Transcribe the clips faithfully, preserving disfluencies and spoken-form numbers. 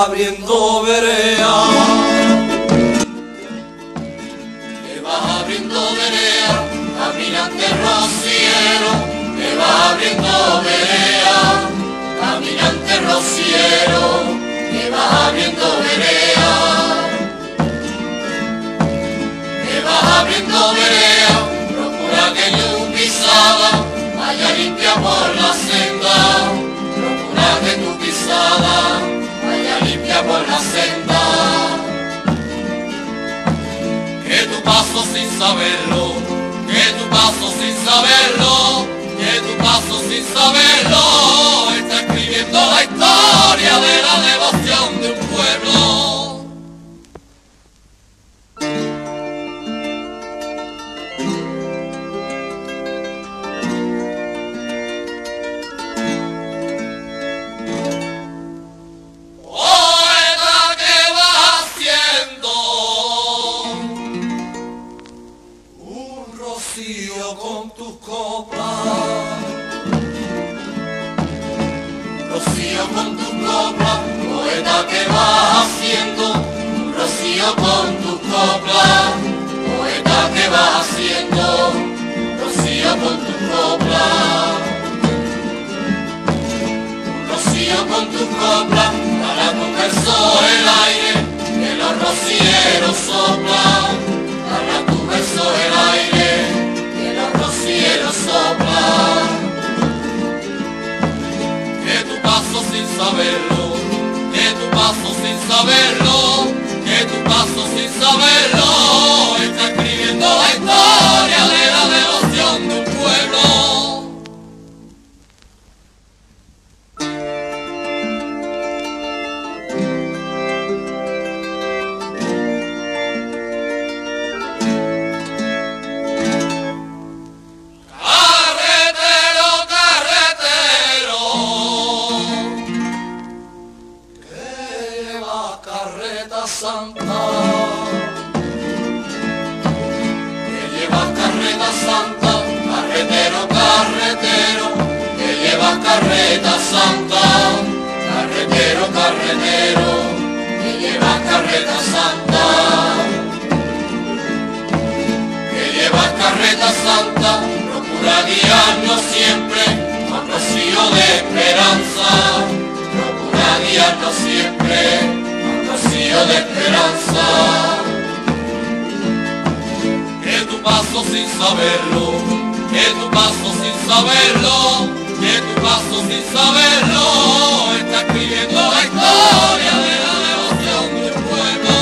abriendo verea, que vas abriendo verea, caminante rociero, que vas abriendo verea, caminante rociero, que vas abriendo verea, que vas abriendo verea, procura que tu pisada vaya limpia por la senda, procura que tu pisada vaya limpia por la senda, que tu paso sin saberlo, que tu paso sin saberlo, que tu paso sin saberlo, está escribiendo la historia de la devoción de un pueblo. Con tus coplas, rocío con tus coplas, poeta que vas haciendo, un rocío con tus coplas, poeta que vas haciendo, rocío con tus coplas, un rocío con tus coplas, para tu verso el aire, que los rocieros soplan, para tu verso el aire, rociero sopla, que tu paso sin saberlo, que tu paso sin saberlo, que tu paso sin saberlo, está escribiendo la historia de la devoción de un pueblo. Santa, que llevas carreta santa, carretero, carretero, que llevas carreta santa, carretero, carretero, que llevas carreta santa, que llevas carreta santa, procura guiarnos siempre con rocío de esperanza, procura guiarnos siempre rocío de esperanza, que tu paso sin saberlo, que tu paso sin saberlo, que tu paso sin saberlo, está escribiendo la historia de la devoción de un pueblo.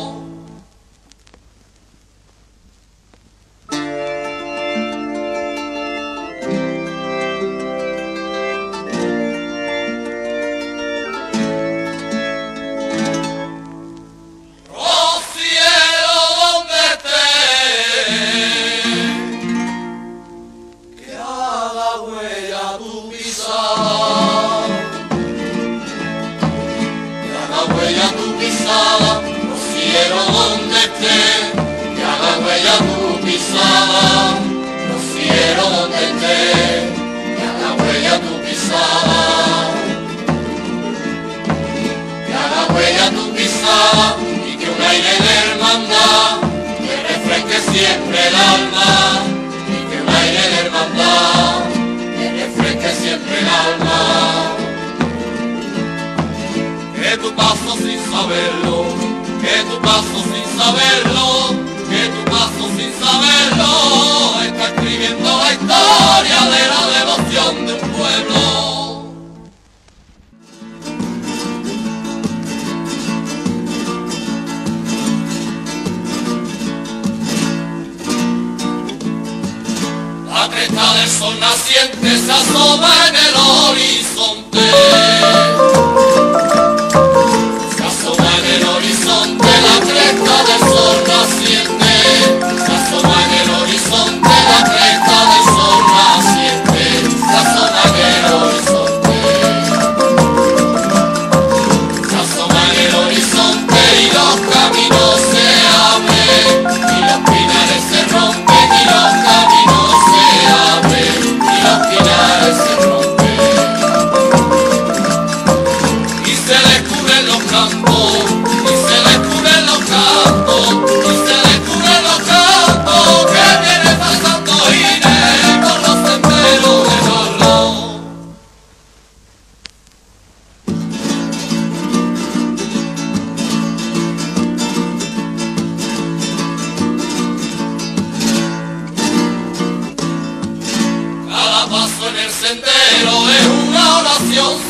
Rociero donde esté, que haga huella tu pisada, rociero donde esté, que haga huella tu pisada, que haga huella tu pisada y que un aire de hermandad que refresque siempre el alma, y que un aire de hermandad que refresque siempre el alma. Que tu paso sin saberlo, que tu paso sin saberlo, que tu paso sin saberlo, está escribiendo la historia de la devoción de un pueblo. La cresta del sol naciente se asoma en el horizonte. La cresta del sol naciente, se asoma en el horizonte, la cresta del sol naciente, se asoma en el horizonte, se asoma en el horizonte y los caminos se abren, y los pinares se rompen, y los caminos se abren, y los pinares se rompen.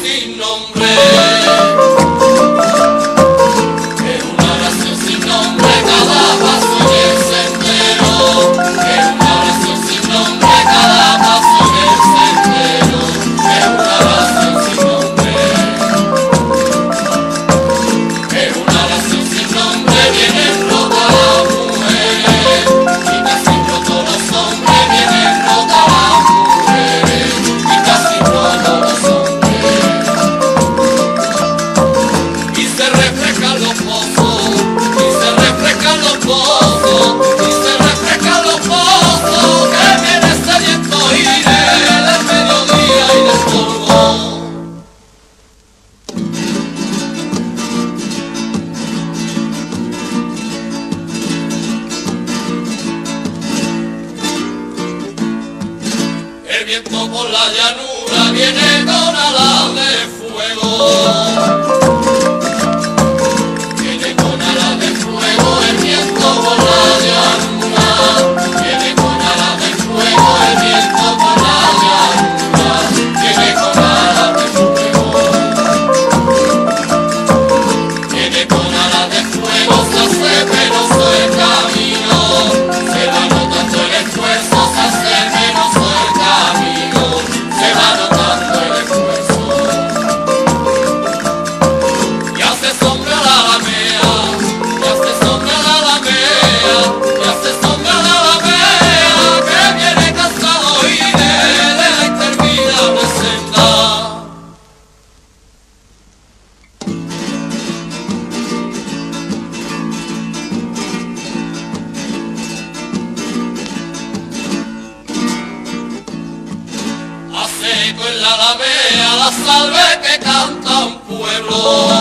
sin nombre. Es una oración sin nombre, cada paso en el sendero. Es una oración sin nombre, cada paso en el sendero. Es una oración sin nombre. Es una oración sin nombre, vienen rotas las mujeres. Y casi rotos los hombres, vienen rotas las mujeres. Y casi rotos los hombres. Y se refrescan los pozos, y se refrescan los pozos, y se refrescan los pozos, que viene sediento aire del mediodía y del polvo. El viento por la llanura viene con alas de fuego. Viene con alas de fuego el viento por la llanura. Viene con alas de fuego el viento por la llanura. Viene con alas de fuego. Viene con alas de fuego, se hace penoso el camino. Se va notando el esfuerzo, se hace penoso el camino. Se va notando el esfuerzo. Y hace sombra la alamea, y hace sombra la alamea, y hace sombra la alamea, que viene cansado y de, de la interminable senda. Hace eco en la alamea la salve que canta un pueblo.